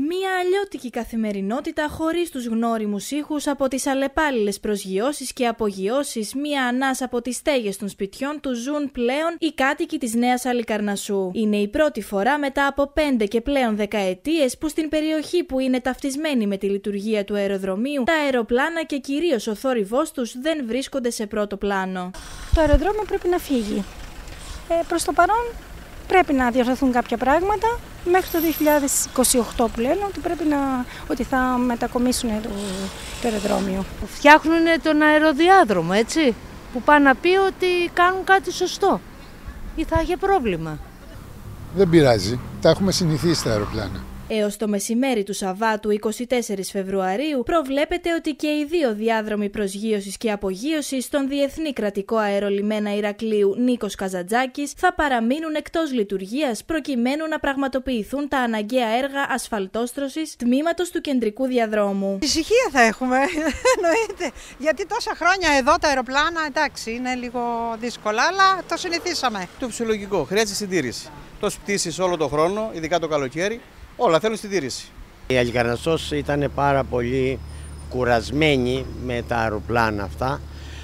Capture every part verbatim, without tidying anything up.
Μία αλλιώτικη καθημερινότητα χωρίς τους γνώριμους ήχους από τις αλλεπάλληλες προσγειώσεις και απογειώσεις, μία ανάσα από τις στέγες των σπιτιών του ζουν πλέον οι κάτοικοι της Νέας Αλικαρνασσού. Είναι η πρώτη φορά μετά από πέντε και πλέον δεκαετίες που στην περιοχή που είναι ταυτισμένη με τη λειτουργία του αεροδρομίου, τα αεροπλάνα και κυρίως ο θόρυβός τους δεν βρίσκονται σε πρώτο πλάνο. Το αεροδρόμιο πρέπει να φύγει. Ε, προς το παρόν πρέπει να διορθωθούν κάποια πράγματα. Μέχρι το δύο χιλιάδες είκοσι οκτώ που λένε ότι, πρέπει να, ότι θα μετακομίσουν το, το αεροδρόμιο. Φτιάχνουν τον αεροδιάδρομο, έτσι, που πάνε να πει ότι κάνουν κάτι σωστό ή θα έχει πρόβλημα. Δεν πειράζει, τα έχουμε συνηθίσει τα αεροπλάνα. Έως το μεσημέρι του Σαββάτου εικοστή τέταρτη Φεβρουαρίου προβλέπεται ότι και οι δύο διάδρομοι προσγείωσης και απογείωσης στον Διεθνή Κρατικό Αερολιμένα Ηρακλείου Νίκος Καζαντζάκης θα παραμείνουν εκτός λειτουργίας προκειμένου να πραγματοποιηθούν τα αναγκαία έργα ασφαλτόστρωσης τμήματος του κεντρικού διαδρόμου. Ησυχία θα έχουμε, εννοείται. Γιατί τόσα χρόνια εδώ τα αεροπλάνα, εντάξει, είναι λίγο δύσκολα, αλλά το συνηθίσαμε. Το φυσιολογικό, χρειάζεται συντήρηση. Το πτήσεις όλο τον χρόνο, ειδικά το καλοκαίρι. Όλα θέλουν συντήρηση. Η Αλικαρνασσός ήταν πάρα πολύ κουρασμένη με τα αεροπλάνα αυτά.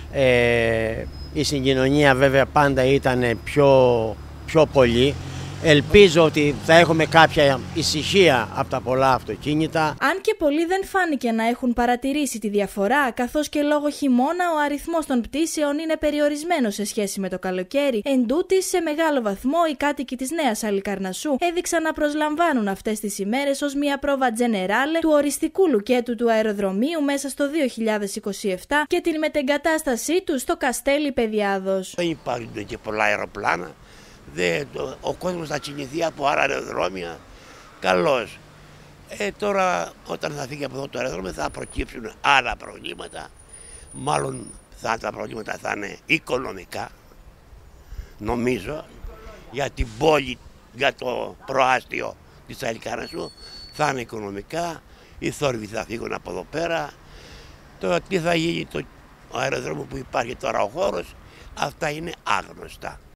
Ε, η συγκοινωνία βέβαια πάντα ήταν πιο, πιο πολύ. Ελπίζω ότι θα έχουμε κάποια ησυχία από τα πολλά αυτοκίνητα. Αν και πολλοί δεν φάνηκε να έχουν παρατηρήσει τη διαφορά, καθώς και λόγω χειμώνα ο αριθμός των πτήσεων είναι περιορισμένος σε σχέση με το καλοκαίρι, εντούτοις σε μεγάλο βαθμό οι κάτοικοι της Νέας Αλικαρνασσού έδειξαν να προσλαμβάνουν αυτές τις ημέρες ως μια πρόβα τζενεράλε του οριστικού λουκέτου του αεροδρομίου μέσα στο δύο χιλιάδες είκοσι επτά και την μετεγκατάστασή του στο Καστέλι Παιδιάδος. Δεν υπάρχουν και πολλά αεροπλάνα. Δεν, το, ο κόσμος θα κινηθεί από άλλα αεροδρόμια. Καλώς. Ε, τώρα όταν θα φύγει από εδώ το αεροδρόμιο θα προκύψουν άλλα προβλήματα. Μάλλον θα, τα προβλήματα θα είναι οικονομικά. Νομίζω για την πόλη, για το προάστιο της Αλικαρνασσού θα είναι οικονομικά. Οι θόρυβοι θα φύγουν από εδώ πέρα. Το τι θα γίνει το αεροδρόμιο που υπάρχει τώρα ο χώρος, αυτά είναι άγνωστα.